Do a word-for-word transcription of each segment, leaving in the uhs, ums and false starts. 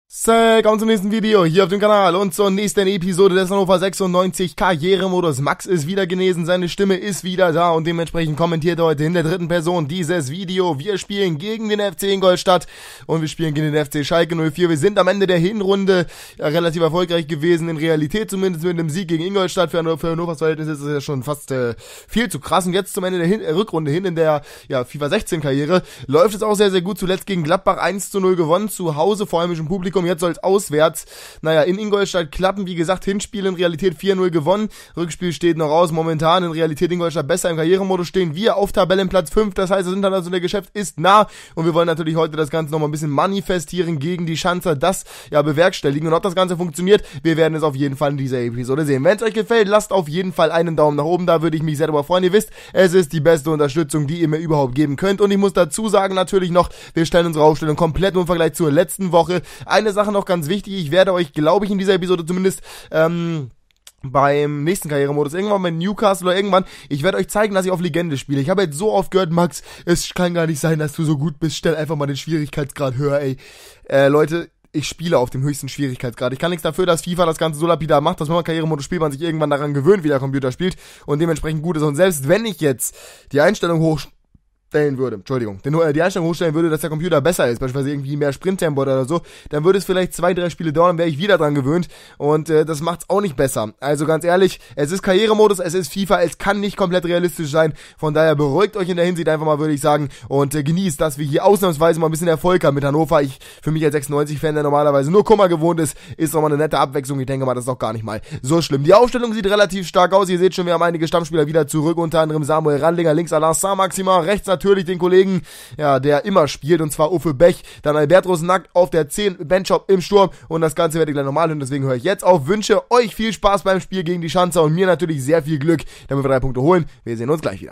Willkommen zum nächsten Video hier auf dem Kanal und zur nächsten Episode des Hannover sechsundneunzig Karrieremodus. Max ist wieder genesen, seine Stimme ist wieder da und dementsprechend kommentiert er heute in der dritten Person dieses Video. Wir spielen gegen den F C Ingolstadt und wir spielen gegen den F C Schalke null vier. Wir sind am Ende der Hinrunde ja, relativ erfolgreich gewesen, in Realität zumindest mit einem Sieg gegen Ingolstadt. Für Hannovers Verhältnis ist es ja schon fast äh, viel zu krass und jetzt zum Ende der Hin äh, Rückrunde hin in der ja, FIFA sechzehn Karriere läuft es auch sehr, sehr gut. Zuletzt gegen Gladbach eins zu null gewonnen, zu Hause vor allem im Publikum. Jetzt soll es auswärts, naja, in Ingolstadt klappen, wie gesagt, Hinspiel in Realität vier null gewonnen, Rückspiel steht noch aus, momentan in Realität Ingolstadt besser im Karrieremodus, stehen wir auf Tabellenplatz fünf, das heißt, das internationale Geschäft ist nah und wir wollen natürlich heute das Ganze nochmal ein bisschen manifestieren gegen die Schanzer, das ja bewerkstelligen und ob das Ganze funktioniert, wir werden es auf jeden Fall in dieser Episode sehen. Wenn es euch gefällt, lasst auf jeden Fall einen Daumen nach oben, da würde ich mich sehr darüber freuen, ihr wisst, es ist die beste Unterstützung, die ihr mir überhaupt geben könnt und ich muss dazu sagen natürlich noch, wir stellen unsere Aufstellung komplett im Vergleich zur letzten Woche. Eine Sache noch ganz wichtig, ich werde euch, glaube ich, in dieser Episode zumindest, ähm, beim nächsten Karrieremodus, irgendwann bei Newcastle oder irgendwann, ich werde euch zeigen, dass ich auf Legende spiele. Ich habe jetzt so oft gehört, Max, es kann gar nicht sein, dass du so gut bist, stell einfach mal den Schwierigkeitsgrad höher, ey. Äh, Leute, ich spiele auf dem höchsten Schwierigkeitsgrad. Ich kann nichts dafür, dass FIFA das Ganze so lapidar macht, dass wenn man Karrieremodus spielt, man sich irgendwann daran gewöhnt, wie der Computer spielt und dementsprechend gut ist. Und selbst wenn ich jetzt die Einstellung hoch stellen würde, Entschuldigung, denn nur äh, die Einstellung hochstellen würde, dass der Computer besser ist, beispielsweise irgendwie mehr Sprinttempo oder so, dann würde es vielleicht zwei, drei Spiele dauern, dann wäre ich wieder dran gewöhnt und äh, das macht's auch nicht besser. Also ganz ehrlich, es ist Karrieremodus, es ist FIFA, es kann nicht komplett realistisch sein, von daher beruhigt euch in der Hinsicht einfach mal, würde ich sagen, und äh, genießt, dass wir hier ausnahmsweise mal ein bisschen Erfolg haben mit Hannover. Ich, für mich als sechsundneunzig-Fan, der normalerweise nur Kummer gewohnt ist, ist nochmal eine nette Abwechslung, ich denke mal, das ist auch gar nicht mal so schlimm. Die Aufstellung sieht relativ stark aus, ihr seht schon, wir haben einige Stammspieler wieder zurück, unter anderem Samuel Randlinger, links Alain Saint-Maximin, rechts natürlich den Kollegen, ja, der immer spielt, und zwar Uffe Bech, dann Albert Rosenack auf der zehn, Benchop im Sturm und das Ganze werde ich gleich normal hören, deswegen höre ich jetzt auf, wünsche euch viel Spaß beim Spiel gegen die Schanzer und mir natürlich sehr viel Glück, damit wir drei Punkte holen. Wir sehen uns gleich wieder.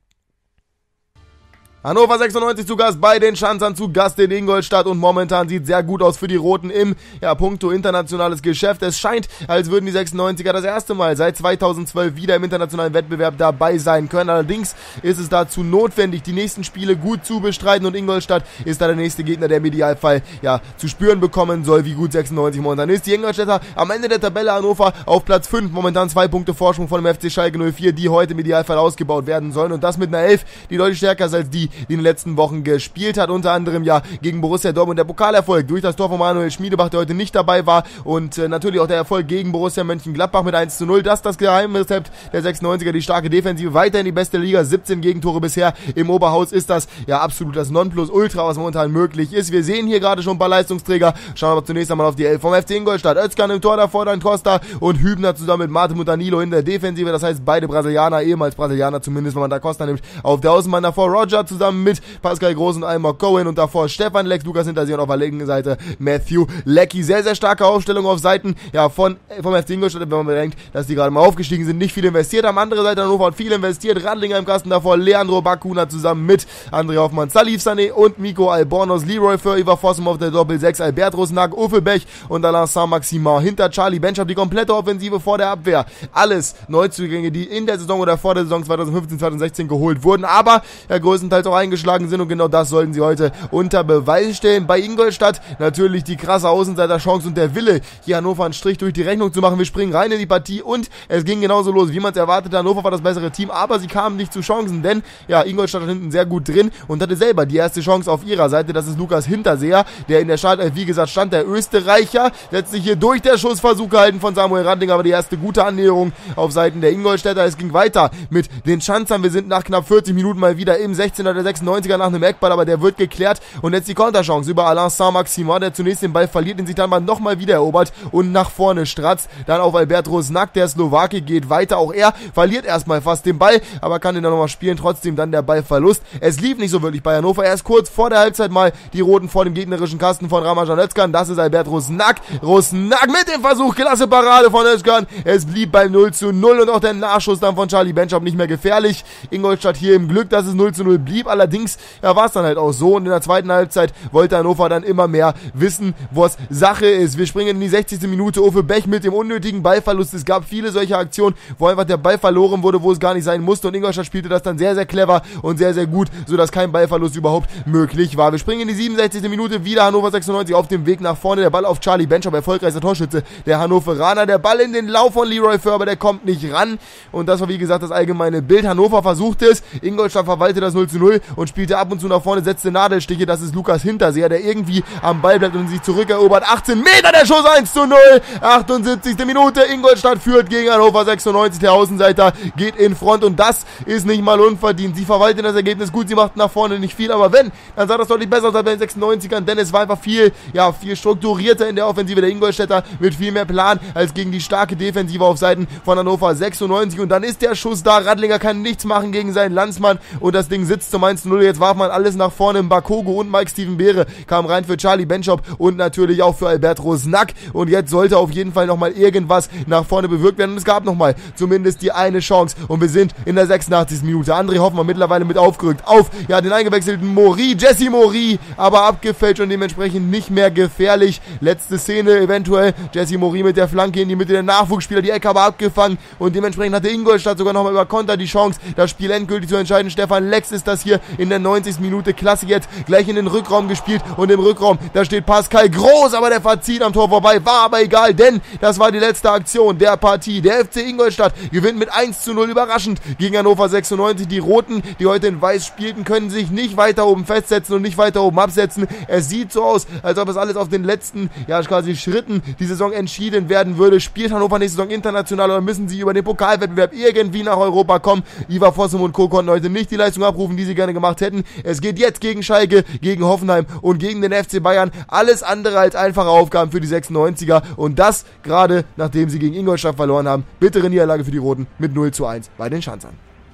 Hannover sechsundneunzig zu Gast bei den Schanzern, zu Gast in Ingolstadt und momentan sieht sehr gut aus für die Roten im, ja, puncto internationales Geschäft. Es scheint, als würden die sechsundneunziger das erste Mal seit zweitausendzwölf wieder im internationalen Wettbewerb dabei sein können. Allerdings ist es dazu notwendig, die nächsten Spiele gut zu bestreiten und Ingolstadt ist da der nächste Gegner, der im Idealfall, ja, zu spüren bekommen soll, wie gut sechsundneunzig momentan ist. Die Ingolstädter am Ende der Tabelle, Hannover auf Platz fünf, momentan zwei Punkte Vorsprung von dem F C Schalke null vier, die heute im Idealfall ausgebaut werden sollen und das mit einer Elf, die deutlich stärker ist als die, die in den letzten Wochen gespielt hat, unter anderem ja gegen Borussia Dortmund der Pokalerfolg durch das Tor von Manuel Schmiedebach, der heute nicht dabei war und äh, natürlich auch der Erfolg gegen Borussia Mönchengladbach mit eins zu null, das ist das Geheimrezept der sechsundneunziger, die starke Defensive, weiterhin die beste Liga, siebzehn Gegentore bisher im Oberhaus, ist das ja absolut das Nonplusultra, was momentan möglich ist. Wir sehen hier gerade schon ein paar Leistungsträger, schauen aber zunächst einmal auf die Elf vom F C Ingolstadt. Özcan im Tor, davor dann Costa und Hübner zusammen mit Martin und Danilo in der Defensive, das heißt beide Brasilianer, ehemals Brasilianer zumindest, wenn man da Costa nimmt, auf der Außenbahn davor Roger zusammen mit Pascal Groß und Almar Cohen und davor Stefan Lex, Lukas hinter sich und auf der linken Seite Matthew Leckie. Sehr, sehr starke Aufstellung auf Seiten, ja, von, vom F C Ingolstadt, wenn man bedenkt, dass die gerade mal aufgestiegen sind, nicht viel investiert haben. Andere Seite Hannover hat viel investiert, Randlinger im Kasten, davor Leandro Bakuna zusammen mit André Hoffmann, Salif Sané und Miko Albornoz, Leroy Für, Ivar Fossum auf der Doppel sechs, Albert Rosenack, Uffe Bech und Alain Saint-Maximin hinter Charlie Benchop, die komplette Offensive vor der Abwehr. Alles Neuzugänge, die in der Saison oder vor der Saison zweitausendfünfzehn zweitausendsechzehn geholt wurden, aber ja, größtenteils auch eingeschlagen sind und genau das sollten sie heute unter Beweis stellen. Bei Ingolstadt natürlich die krasse Außenseiterchance und der Wille, hier Hannover einen Strich durch die Rechnung zu machen. Wir springen rein in die Partie und es ging genauso los, wie man es erwartete. Hannover war das bessere Team, aber sie kamen nicht zu Chancen, denn ja, Ingolstadt hat hinten sehr gut drin und hatte selber die erste Chance auf ihrer Seite. Das ist Lukas Hinterseher, der in der Startelf, wie gesagt, stand, der Österreicher, setzt sich hier durch, der Schussversuch gehalten von Samuel Randlinger, aber die erste gute Annäherung auf Seiten der Ingolstädter. Es ging weiter mit den Schanzern. Wir sind nach knapp vierzig Minuten mal wieder im sechzehner der sechsundneunziger nach einem Eckball, aber der wird geklärt und jetzt die Konterchance über Alain Saint-Maximin, der zunächst den Ball verliert, den sich dann mal nochmal wieder erobert und nach vorne stratzt, dann auf Albert Rosenack, der Slowake geht weiter, auch er verliert erstmal fast den Ball, aber kann den dann nochmal spielen, trotzdem dann der Ballverlust. Es lief nicht so wirklich bei Hannover, erst kurz vor der Halbzeit mal die Roten vor dem gegnerischen Kasten von Ramajan Özcan, das ist Albert Rosenack, Rosenack mit dem Versuch, klasse Parade von Özcan, es blieb beim null zu null und auch der Nachschuss dann von Charlie Benchop nicht mehr gefährlich. Ingolstadt hier im Glück, dass es null zu null blieb, blieb. Allerdings ja, war es dann halt auch so und in der zweiten Halbzeit wollte Hannover dann immer mehr wissen, was Sache ist. Wir springen in die sechzigste Minute. Uwe Bech mit dem unnötigen Ballverlust. Es gab viele solche Aktionen, wo einfach der Ball verloren wurde, wo es gar nicht sein musste und Ingolstadt spielte das dann sehr, sehr clever und sehr, sehr gut, sodass kein Ballverlust überhaupt möglich war. Wir springen in die siebenundsechzigste Minute. Wieder Hannover sechsundneunzig auf dem Weg nach vorne. Der Ball auf Charlie Benschop, erfolgreichster Torschütze der Hannoveraner. Der Ball in den Lauf von Leroy Förber, der kommt nicht ran und das war wie gesagt das allgemeine Bild. Hannover versuchte es, Ingolstadt verwaltete das null zu null und spielte ab und zu nach vorne, setzte Nadelstiche. Das ist Lukas Hinterseher, der irgendwie am Ball bleibt und sich zurückerobert. achtzehn Meter, der Schuss, eins zu null. achtundsiebzigste Minute, Ingolstadt führt gegen Hannover sechsundneunzig. Der Außenseiter geht in Front und das ist nicht mal unverdient. Sie verwalten das Ergebnis gut, sie machten nach vorne nicht viel, aber wenn, dann sah das deutlich besser aus als bei den sechsundneunzigern, denn es war einfach viel, ja, viel strukturierter in der Offensive der Ingolstädter mit viel mehr Plan als gegen die starke Defensive auf Seiten von Hannover sechsundneunzig und dann ist der Schuss da. Radlinger kann nichts machen gegen seinen Landsmann und das Ding sitzt zum eins zu null. Jetzt warf man alles nach vorne. Bakogo und Mike Steven Beere kam rein für Charlie Benschop und natürlich auch für Albert Rosnack und jetzt sollte auf jeden Fall nochmal irgendwas nach vorne bewirkt werden und es gab nochmal zumindest die eine Chance und wir sind in der sechsundachtzigsten Minute. André Hoffmann mittlerweile mit aufgerückt auf, ja, den eingewechselten Mori, Jesse Mori, aber abgefälscht und dementsprechend nicht mehr gefährlich. Letzte Szene eventuell, Jesse Mori mit der Flanke in die Mitte, der Nachwuchsspieler, die Ecke aber abgefangen und dementsprechend hatte Ingolstadt sogar nochmal über Konter die Chance, das Spiel endgültig zu entscheiden. Stefan Lex ist das hier in der neunzigsten Minute, klasse jetzt, gleich in den Rückraum gespielt und im Rückraum, da steht Pascal Groß, aber der verzieht am Tor vorbei, war aber egal, denn das war die letzte Aktion der Partie. Der F C Ingolstadt gewinnt mit eins zu null überraschend gegen Hannover sechsundneunzig. Die Roten, die heute in Weiß spielten, können sich nicht weiter oben festsetzen und nicht weiter oben absetzen. Es sieht so aus, als ob es alles auf den letzten, ja quasi Schritten die Saison entschieden werden würde. Spielt Hannover nächste Saison international oder müssen sie über den Pokalwettbewerb irgendwie nach Europa kommen? Ivar Fossum und Co. konnten heute nicht die Leistung abrufen, die sie gerne gemacht hätten. Es geht jetzt gegen Schalke, gegen Hoffenheim und gegen den F C Bayern. Alles andere als einfache Aufgaben für die sechsundneunziger und das gerade nachdem sie gegen Ingolstadt verloren haben. Bittere Niederlage für die Roten mit null zu eins bei den Schanzern.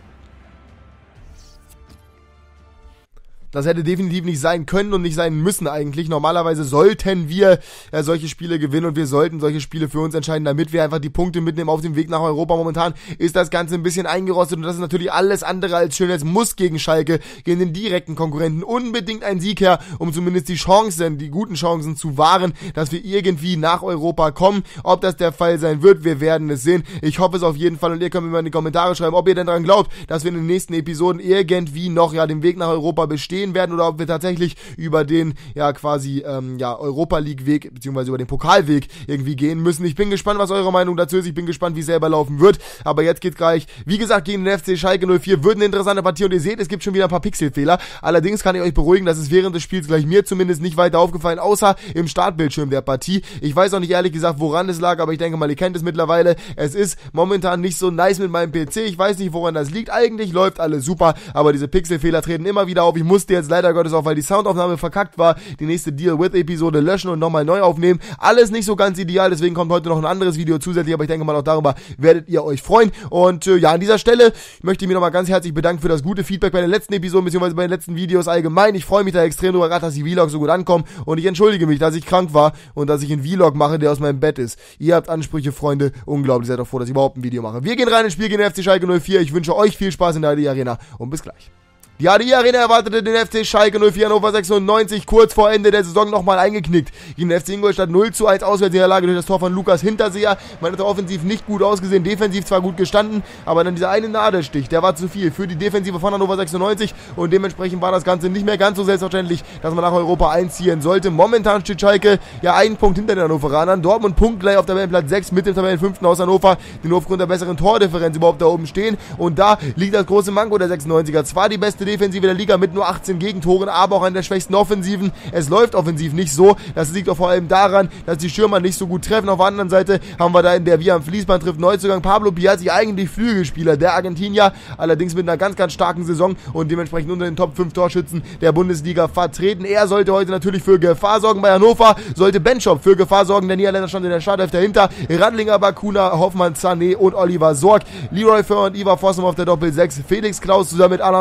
Das hätte definitiv nicht sein können und nicht sein müssen eigentlich. Normalerweise sollten wir äh, solche Spiele gewinnen und wir sollten solche Spiele für uns entscheiden, damit wir einfach die Punkte mitnehmen auf dem Weg nach Europa. Momentan ist das Ganze ein bisschen eingerostet und das ist natürlich alles andere als schön. Es muss gegen Schalke, gegen den direkten Konkurrenten unbedingt ein Sieg her, um zumindest die Chancen, die guten Chancen zu wahren, dass wir irgendwie nach Europa kommen. Ob das der Fall sein wird, wir werden es sehen. Ich hoffe es auf jeden Fall und ihr könnt mir mal in die Kommentare schreiben, ob ihr denn daran glaubt, dass wir in den nächsten Episoden irgendwie noch ja den Weg nach Europa bestehen werden oder ob wir tatsächlich über den, ja quasi, ähm, ja, Europa League Weg, beziehungsweise über den Pokalweg irgendwie gehen müssen. Ich bin gespannt, was eure Meinung dazu ist. Ich bin gespannt, wie es selber laufen wird. Aber jetzt geht gleich, wie gesagt, gegen den F C Schalke null vier. Wird eine interessante Partie und ihr seht, es gibt schon wieder ein paar Pixelfehler. Allerdings kann ich euch beruhigen, dass es während des Spiels gleich mir zumindest nicht weiter aufgefallen, außer im Startbildschirm der Partie. Ich weiß auch nicht ehrlich gesagt, woran es lag, aber ich denke mal, ihr kennt es mittlerweile. Es ist momentan nicht so nice mit meinem P C. Ich weiß nicht, woran das liegt. Eigentlich läuft alles super, aber diese Pixelfehler treten immer wieder auf. Ich musste jetzt leider Gottes auch, weil die Soundaufnahme verkackt war, die nächste Deal-With-Episode löschen und nochmal neu aufnehmen. Alles nicht so ganz ideal, deswegen kommt heute noch ein anderes Video zusätzlich, aber ich denke mal auch darüber werdet ihr euch freuen. Und äh, ja, an dieser Stelle möchte ich mich nochmal ganz herzlich bedanken für das gute Feedback bei den letzten Episoden, beziehungsweise bei den letzten Videos allgemein. Ich freue mich da extrem drüber, gerade dass die Vlogs so gut ankommen und ich entschuldige mich, dass ich krank war und dass ich einen Vlog mache, der aus meinem Bett ist. Ihr habt Ansprüche, Freunde, unglaublich, seid doch froh, dass ich überhaupt ein Video mache. Wir gehen rein ins Spiel gegen den F C Schalke null vier. Ich wünsche euch viel Spaß in der A D Arena und bis gleich. Die A D Arena erwartete den F C Schalke null vier Hannover sechsundneunzig kurz vor Ende der Saison nochmal eingeknickt. Gegen den F C Ingolstadt null zu eins Auswärtsniederlage durch das Tor von Lukas Hinterseher. Man hat offensiv nicht gut ausgesehen, defensiv zwar gut gestanden, aber dann dieser eine Nadelstich, der war zu viel für die Defensive von Hannover sechsundneunzig und dementsprechend war das Ganze nicht mehr ganz so selbstverständlich, dass man nach Europa einziehen sollte. Momentan steht Schalke ja einen Punkt hinter den Hannoveranern. Dortmund punktgleich auf Tabellenplatz sechs mit dem Tabellenfünften aus Hannover, die nur aufgrund der besseren Tordifferenz überhaupt da oben stehen. Und da liegt das große Manko der sechsundneunziger. Zwar die beste Defensive der Liga mit nur achtzehn Gegentoren, aber auch eine der schwächsten Offensiven. Es läuft offensiv nicht so. Das liegt doch vor allem daran, dass die Stürmer nicht so gut treffen. Auf der anderen Seite haben wir da in der wie am Fließband trifft Neuzugang Pablo Piazzi, eigentlich Flügelspieler der Argentinier, allerdings mit einer ganz, ganz starken Saison und dementsprechend unter den Top fünf Torschützen der Bundesliga vertreten. Er sollte heute natürlich für Gefahr sorgen. Bei Hannover sollte Benschop für Gefahr sorgen. Der Niederländer stand in der Startelf dahinter. Radlinger, Bakuna, Hoffmann, Sané und Oliver Sorg. Leroy Förber und Ivar Fossum auf der Doppel sechs. Felix Klaus zusammen mit Alain Saint-Maximin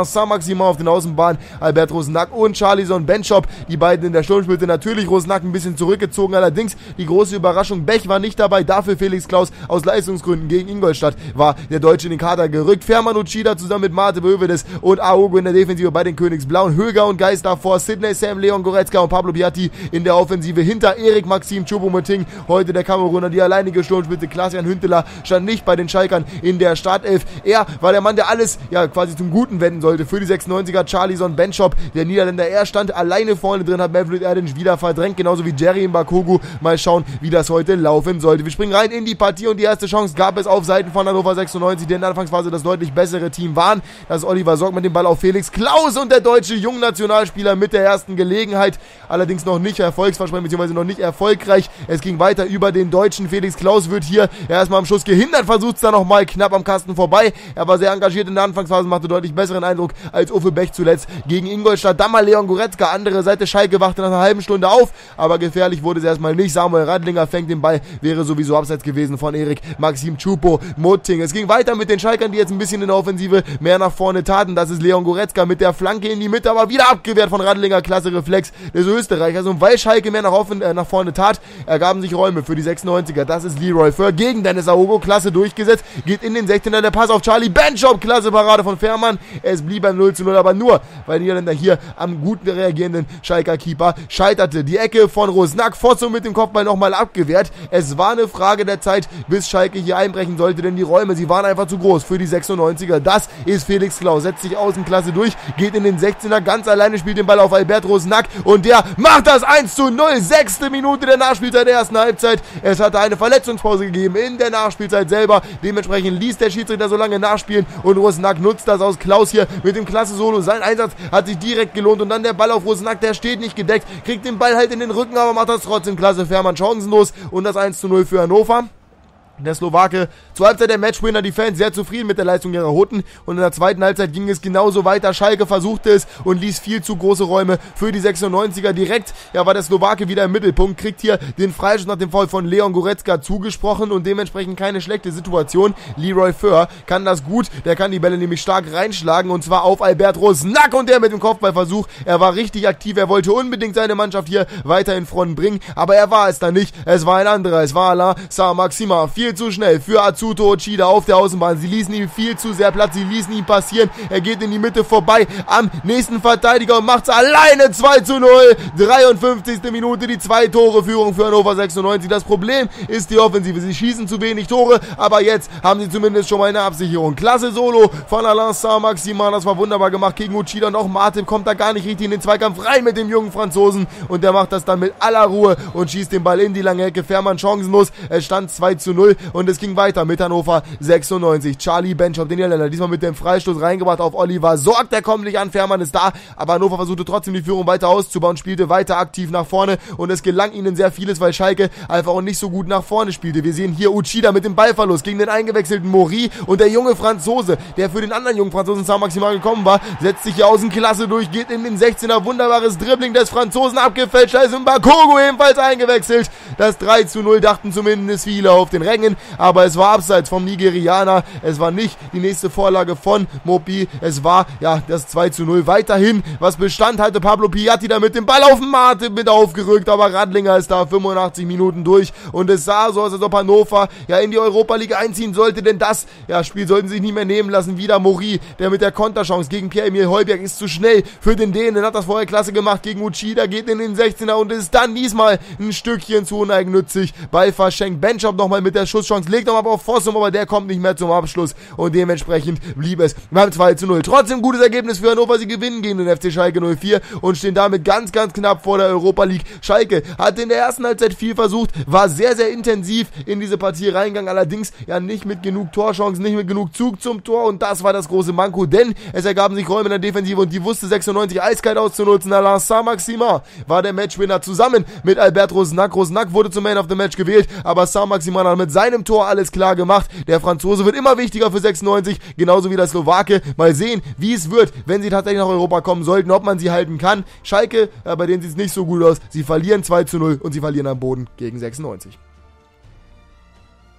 Saint-Maximin auf den Außenbahnen, Albert Rosnack und Charlison Benchop, die beiden in der Sturmspitze. Natürlich Rosnack ein bisschen zurückgezogen, allerdings die große Überraschung, Bech war nicht dabei, dafür Felix Klaus aus Leistungsgründen gegen Ingolstadt war der Deutsche in den Kader gerückt. Fährmann Uchida zusammen mit Mate Bövedes und Aogo in der Defensive bei den Königsblauen, Höger und Geist davor, Sidney Sam, Leon Goretzka und Pablo Piatti in der Offensive hinter Erik Maxim Choupo-Moting, heute der Kameruner, die alleinige Sturmspitze. Klaas-Jan Hünteler stand nicht bei den Schalkern in der Startelf. Er war der Mann, der alles ja quasi zum Guten wenden sollte für die sechsundneunziger. Charlison Benchop, der Niederländer, er stand alleine vorne drin, hat Mevlut Erdinch wieder verdrängt, genauso wie Jerry Mbakogu. Mal schauen, wie das heute laufen sollte. Wir springen rein in die Partie und die erste Chance gab es auf Seiten von Hannover sechsundneunzig, die in der Anfangsphase das deutlich bessere Team waren. Das ist Oliver Sorg mit dem Ball auf Felix Klaus und der deutsche Jungnationalspieler mit der ersten Gelegenheit. Allerdings noch nicht erfolgsversprechend, beziehungsweise noch nicht erfolgreich. Es ging weiter über den Deutschen. Felix Klaus wird hier erstmal am Schuss gehindert, versucht es dann nochmal knapp am Kasten vorbei. Er war sehr engagiert in der Anfangsphase, machte deutlich besseren Eindruck als Uffe Bech zuletzt gegen Ingolstadt. Dann mal Leon Goretzka, andere Seite. Schalke wachte nach einer halben Stunde auf, aber gefährlich wurde es erstmal nicht. Samuel Radlinger fängt den Ball, wäre sowieso abseits gewesen von Erik Maxim Choupo-Moting. Es ging weiter mit den Schalkern, die jetzt ein bisschen in der Offensive mehr nach vorne taten. Das ist Leon Goretzka mit der Flanke in die Mitte, aber wieder abgewehrt von Radlinger. Klasse Reflex des Österreichers. Und weil Schalke mehr nach, offen, äh, nach vorne tat, ergaben sich Räume für die sechsundneunziger. Das ist Leroy Föhr gegen Dennis Aogo. Klasse durchgesetzt, geht in den sechzehner, der Pass auf Charlie Benchop. Klasse Parade von Fährmann. Es blieb beim null zu null, aber nur, weil die Niederländer hier am gut reagierenden Schalker Keeper scheiterte. Die Ecke von Rosnack, Fosso mit dem Kopfball nochmal abgewehrt. Es war eine Frage der Zeit, bis Schalke hier einbrechen sollte, denn die Räume, sie waren einfach zu groß für die sechsundneunziger. Das ist Felix Klaus, setzt sich Außenklasse durch, geht in den sechzehner, ganz alleine spielt den Ball auf Albert Rosnack und der macht das eins zu null. Sechste Minute der Nachspielzeit der ersten Halbzeit. Es hatte eine Verletzungspause gegeben in der Nachspielzeit selber. Dementsprechend ließ der Schiedsrichter so lange nachspielen und Rosnack nutzt das aus. Klaus hier mit dem klasse Solo. Sein Einsatz hat sich direkt gelohnt und dann der Ball auf Rosnack, der steht nicht gedeckt, kriegt den Ball halt in den Rücken, aber macht das trotzdem klasse. Fährmann chancenlos und das eins zu null für Hannover. Der Slowake, zur Halbzeit der Matchwinner, die Fans sehr zufrieden mit der Leistung ihrer Roten und in der zweiten Halbzeit ging es genauso weiter. Schalke versuchte es und ließ viel zu große Räume für die sechsundneunziger. Direkt, ja, war der Slowake wieder im Mittelpunkt, kriegt hier den Freischuss nach dem Foul von Leon Goretzka zugesprochen und dementsprechend keine schlechte Situation. Leroy Föhr kann das gut, der kann die Bälle nämlich stark reinschlagen und zwar auf Albert Rosnack und der mit dem Kopfballversuch. Er war richtig aktiv, er wollte unbedingt seine Mannschaft hier weiter in Front bringen, aber er war es dann nicht. Es war ein anderer, es war Alain Saint-Maximin. Viel zu schnell für Azuto Uchida auf der Außenbahn. Sie ließen ihm viel zu sehr Platz, sie ließen ihn passieren. Er geht in die Mitte vorbei am nächsten Verteidiger und macht es alleine zwei zu null. dreiundfünfzigste Minute, die zwei Tore Führung für Hannover sechsundneunzig. Das Problem ist die Offensive. Sie schießen zu wenig Tore, aber jetzt haben sie zumindest schon mal eine Absicherung. Klasse Solo von Alain Saint-Maximin. Das war wunderbar gemacht gegen Uchida und auch Martin kommt da gar nicht richtig in den Zweikampf rein mit dem jungen Franzosen und der macht das dann mit aller Ruhe und schießt den Ball in die lange Ecke. Fährmann chancenlos. Es stand zwei zu null und es ging weiter mit Hannover sechsundneunzig. Charlie Benchop, den Niederländer, diesmal mit dem Freistoß reingebracht auf Oliver Sorg. Der kommt nicht an, Fährmann ist da, aber Hannover versuchte trotzdem die Führung weiter auszubauen, spielte weiter aktiv nach vorne und es gelang ihnen sehr vieles, weil Schalke einfach auch nicht so gut nach vorne spielte. Wir sehen hier Uchida mit dem Ballverlust gegen den eingewechselten Mori und der junge Franzose, der für den anderen jungen Franzosen Saint-Maximin gekommen war, setzt sich hier Außenklasse durch, geht in den sechzehner, wunderbares Dribbling des Franzosen abgefälscht, da ist Mbakogo ebenfalls eingewechselt. Das drei zu null dachten zumindest viele auf den Rängen, aber es war abseits vom Nigerianer, es war nicht die nächste Vorlage von Mopi, es war ja das zwei zu null weiterhin, was Bestand hatte. Pablo Piatti da mit dem Ball auf dem Mate mit aufgerückt, aber Radlinger ist da fünfundachtzig Minuten durch und es sah so aus, als ob Hannover ja in die Europa League einziehen sollte, denn das ja, Spiel sollten sie sich nicht mehr nehmen lassen. Wieder Mori, der mit der Konterchance gegen Pierre-Emil Heuberg ist zu schnell für den Dänen, hat das vorher klasse gemacht gegen Uchida, geht in den sechzehner und ist dann diesmal ein Stückchen zu uneigennützig. Ball verschenkt, Benchop nochmal mit der Schusschance, legt nochmal auf Fossum, aber der kommt nicht mehr zum Abschluss und dementsprechend blieb es beim zwei zu null. Trotzdem gutes Ergebnis für Hannover, sie gewinnen gegen den F C Schalke null vier und stehen damit ganz, ganz knapp vor der Europa League. Schalke hat in der ersten Halbzeit viel versucht, war sehr, sehr intensiv in diese Partie reingegangen, allerdings ja nicht mit genug Torchancen, nicht mit genug Zug zum Tor und das war das große Manko, denn es ergaben sich Räume in der Defensive und die wusste sechsundneunzig eiskalt auszunutzen. Alain Saint-Maximin war der Matchwinner zusammen mit Albert Rosnack. Rosnack wurde zum Man of the Match gewählt, aber Saint-Maximin hat mit seinem Tor alles klar gemacht. Der Franzose wird immer wichtiger für sechsundneunzig, genauso wie der Slowake. Mal sehen, wie es wird, wenn sie tatsächlich nach Europa kommen sollten, ob man sie halten kann. Schalke, äh, bei denen sieht es nicht so gut aus. Sie verlieren zwei zu null und sie verlieren am Boden gegen sechsundneunzig.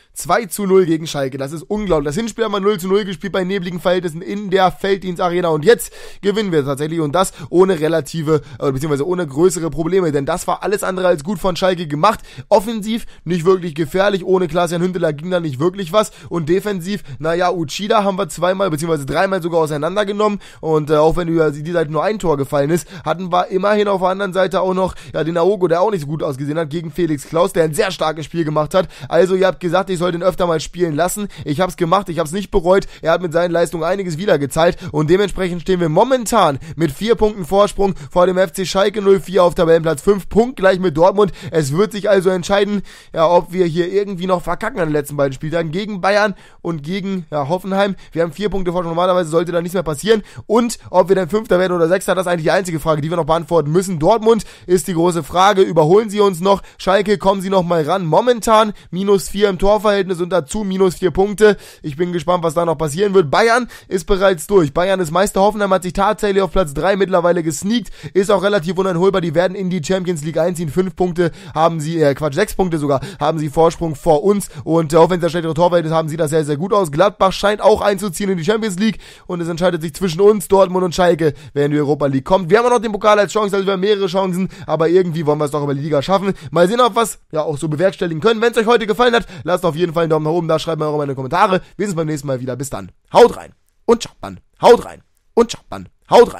zwei zu null gegen Schalke. Das ist unglaublich. Das Hinspiel haben wir null zu null gespielt bei nebligen Verhältnissen in der Felddienstarena und jetzt gewinnen wir tatsächlich und das ohne relative, äh, beziehungsweise ohne größere Probleme, denn das war alles andere als gut von Schalke gemacht. Offensiv nicht wirklich gefährlich, ohne Klaas-Jan Hünteler ging da nicht wirklich was und defensiv, naja, Uchida haben wir zweimal, beziehungsweise dreimal sogar auseinandergenommen und äh, auch wenn über die Seite nur ein Tor gefallen ist, hatten wir immerhin auf der anderen Seite auch noch, ja, den Aogo, der auch nicht so gut ausgesehen hat, gegen Felix Klaus, der ein sehr starkes Spiel gemacht hat. Also ihr habt gesagt, ich soll den öfter mal spielen lassen. Ich hab's gemacht, ich hab's nicht bereut. Er hat mit seinen Leistungen einiges wieder gezahlt und dementsprechend stehen wir momentan mit vier Punkten Vorsprung vor dem F C Schalke null vier auf Tabellenplatz fünf, punktgleich mit Dortmund. Es wird sich also entscheiden, ja, ob wir hier irgendwie noch verkacken an den letzten beiden Spieltagen gegen Bayern und gegen, ja, Hoffenheim. Wir haben vier Punkte Vorsprung, normalerweise sollte da nichts mehr passieren und ob wir dann Fünfter werden oder Sechster, das ist eigentlich die einzige Frage, die wir noch beantworten müssen. Dortmund ist die große Frage, überholen sie uns noch? Schalke, kommen sie noch mal ran? Momentan minus vier im Torverhältnis und dazu minus vier Punkte. Ich bin gespannt, was da noch passieren wird. Bayern ist bereits durch. Bayern ist Meister. Hoffenheim hat sich tatsächlich auf Platz drei mittlerweile gesneakt. Ist auch relativ uneinholbar. Die werden in die Champions League einziehen. Fünf Punkte haben sie, äh, Quatsch, sechs Punkte sogar, haben sie Vorsprung vor uns. Und äh, auch wenn es der schlechtere Torverhältnis haben, sieht das sehr, sehr gut aus. Gladbach scheint auch einzuziehen in die Champions League. Und es entscheidet sich zwischen uns, Dortmund und Schalke, wer in die Europa League kommt. Wir haben auch noch den Pokal als Chance, also wir haben mehrere Chancen. Aber irgendwie wollen wir es doch über die Liga schaffen. Mal sehen, ob wir es ja auch so bewerkstelligen können. Wenn es euch heute gefallen hat, lasst auf jeden Fall einen Daumen nach oben da, schreibt mir auch in die Kommentare. Wir sehen uns beim nächsten Mal wieder. Bis dann. Haut rein und ciao, Mann. Haut rein und ciao, Mann. Haut rein.